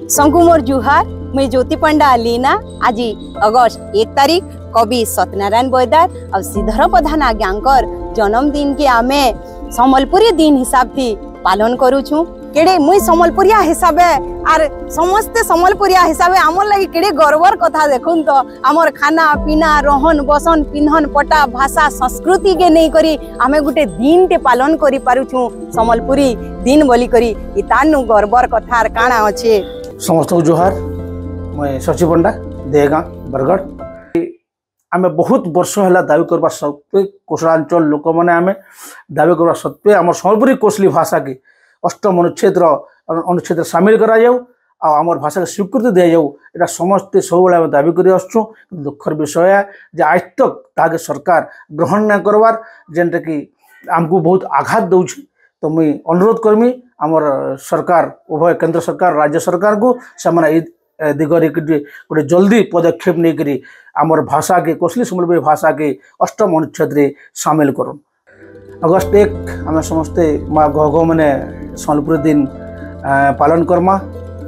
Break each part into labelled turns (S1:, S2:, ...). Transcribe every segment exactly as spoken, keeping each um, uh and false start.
S1: संगु मोर जुहार मुई ज्योति पंडा लीना। आज अगस्त एक तारीख कवि सत्यनारायण बयदार और श्रीधर प्रधान आज्ञांकर जन्मदिन के आमे सम्बलपुरी दिन हिसाब थी पालन करूछु। केड़े मुई सम्बलपुरिया हिसाबे आर समस्ते सम्बलपुरिया हिसाबे आमर लगी केड़े गर्वर कथा देखुन तो आमर खाना पीना रहन बसन पिन्हन पटा भाषा संस्कृति के नहीं करी आमे गुटे दिन ते पालन करी पारुछु सम्बलपुरी दिन बोली करी इतानु गर्वर कथार काना अछि।
S2: समस्त जोहार मैं शशि पंडा देगा बरगढ़। आमे बहुत वर्ष है दावी करवा सत्वे कोसलांचल लोक मैंने आमे दावी करवा सत्वे आम सम्बलपुरी कोसली भाषा के अष्टम अनुच्छेद अनुच्छेद सामिल करा जाऊ आमर भाषा के स्वीकृति दिया जाऊ एटा समस्ते सब दावी कर आसुँ। दुखर विषय है जे आज तक ताके सरकार ग्रहण न करवार जेनटा कि आमको बहुत आघात दौर। तो मुई अनुरोध करमी आमर सरकार उभय केंद्र सरकार राज्य सरकार को से दिगरे गोटे जल्दी पदक्षेप नहीं करी आमर भाषा के कोसली सम्बलपुरी भाषा के अष्टम अनुच्छेद रे सामिल करन। अगस्त एक आम समस्ते माँ घ घ मैंने सम्बलपुरी दिन पालन करमा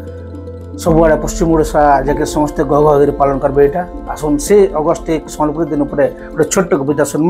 S2: सब आड़े पश्चिम ओडिशा जाके समस्ते घ घ पालन करबे। यहाँ आसन से अगस्त एक सम्बलपुरी दिन उपरे गोटे छोट कविता सुनमा।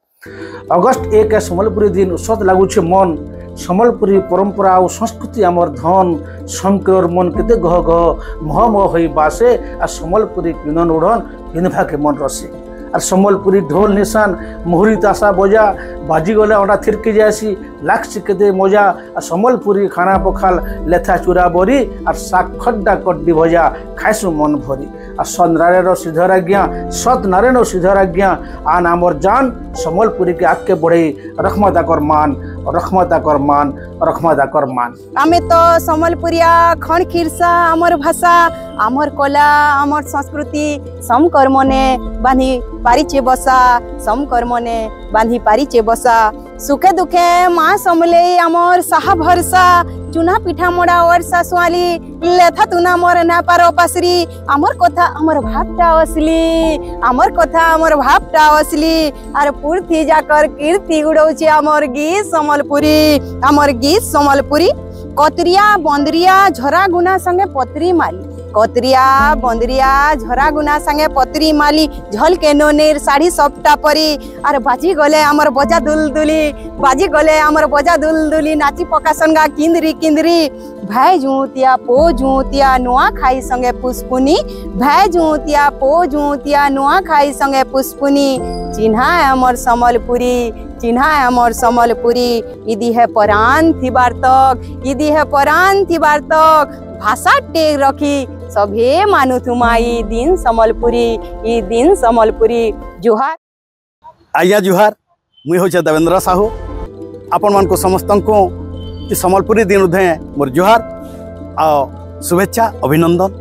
S2: अगस्त एक सम्बलपुरी दिन उसत लगुच मन सम्बलपुरी परंपरा और संस्कृति आमर धन शंकर मन केते गह गह मह मह हो बासे आ सम्बलपुरी पिनन उड़न पिंधवा के मन रसे और सम्बलपुरी ढोल निशान मुहुरी तासा बजा बाजी गले अड़ा थिरकी जासी लाक्स केते मजा और सम्बलपुरी खाना पखाल लेथा चूरा बरी और शाक खड्डा कड्डी भजा खाइसु मन भरी और सत नारायण श्रीधर आज्ञा सत नारायण श्रीधर आज्ञा आन आमर जान सम्बलपुरी के आगे बढ़े रखमता कर मान रखमता कर मान रखमता कर मान।
S1: आमे तो सम्बलपुरिया खण खिरसा आमर भाषा आमर कला आमर संस्कृति समकर्मने बांधी पारिचे बसा समकर्मने बांधी पारिचे बसा सुखे दुखे माँ समले आमर साहा भरसा चुना पिठा मोड़ा और सासुआली लेथा तुना मोर ना पारो पासरी आमर कथा आमर भावटा असली आमर कथा आमर भावटा असली आर पूर्ति जाकर कीर्ति उड़ौचे आमर गीत सम्बलपुरी आमर गीत सम्बलपुरी। कतरिया बंदरिया झरा गुना संगे पत्री माली कतरिया बंदरिया झरा गुना संगे पत्री माली झल के नोनेर साड़ी सप्ता परी आर बाजी गले आमर बजा दुलदुली बाजी गले आमर बजा दुलदुली नाची पकासन गा किंदरी किंदरी भाई जुतिया पो जुतिया नुआ खाई संगे पुष्पुनी भाई जुतिया पो जुतिया नुआ खाई संगे पुष्पुनी चिन्हा आमर सम्बलपुरी चिन्हा आमर सम्बलपुरी इदी है परान थिबार तक इदी है परान थिबार तक भाषा टेक रखी सभे मानु तुमाई दिन सम्बलपुरी ई दिन सम्बलपुरी। जुहार
S3: आज्ञा जुहार मुई हो देवेंद्र साहू आपण मान को समस्त को सम्बलपुरी दिन उधे मोर जुहार आ शुभेच्छा अभिनंदन।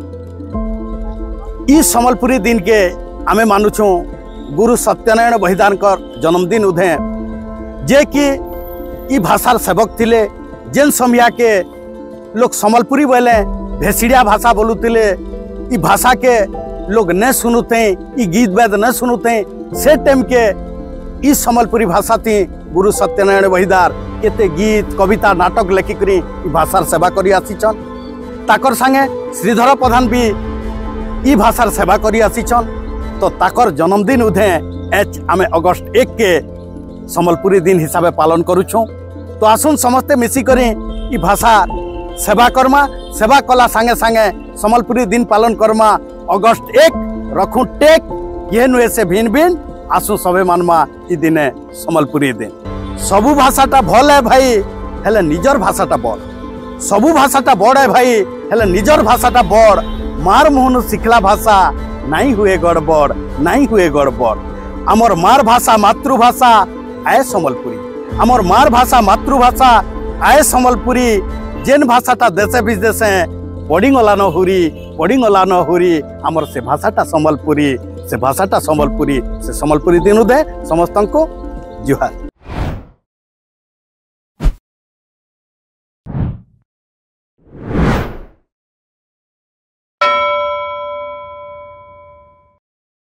S3: ई सम्बलपुरी दिन के आमे मानुछू गुरु सत्यनारायण बहिदार जन्मदिन उधे जे कि ई भाषार सेवक थिले जेन समिया के लोग सम्बलपुरी बोले भेसिड़िया भाषा बोलुतिले ई भाषा के लोग न सुनुते ई गीत वेद न सुनुते से टाइम के ई सम्बलपुरी भाषा थी गुरु सत्यनारायण बहिदार केते गीत कविता नाटक लेखिकरी ई भाषार सेवा करी आसीचन। ताकर संगे श्रीधर प्रधान भी ई भाषार सेवा करी आसीचन। तो ताकर जन्मदिन उधे एच आमे अगस्त एक के सम्बलपुरी दिन हिसाबे पालन करूछू। तो आसुन समस्ते मिसी करी ई भाषा सेवा करमा सेवा कला संगे संगे सम्बलपुरी दिन पालन करमा। अगस्त एक रखू टेक ये नुए से भिन्न भिन्न आसु सबे मानमा ई दिने सम्बलपुरी दिन। सबु भाषाटा भल है भाई हेले निजर भाषाटा बड़ सबु भाषाटा बड़ है भाई हेले निजर भाषाटा बड़ मार मुहनु शिखला भाषा नहीं हुए गड़बड़ नहीं हुए गड़बड़। आमर मार भाषा मातृभाषा आए सम्बलपुरी आमर मार भाषा मातृभाषा आए सम्बलपुरी जेन भाषाटा देशे विदेशे पढ़ीगला न हुरी पढ़ीगला न हुरी आमर से भाषाटा सम्बलपुरी से भाषाटा सम्बलपुरी से सम्बलपुरी दिन उदे समस्त को जुहार।